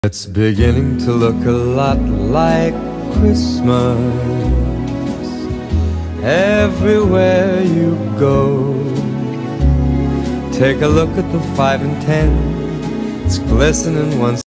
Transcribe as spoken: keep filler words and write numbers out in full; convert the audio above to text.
It's beginning to look a lot like Christmas everywhere you go. Take a look at the five and ten, it's glistening once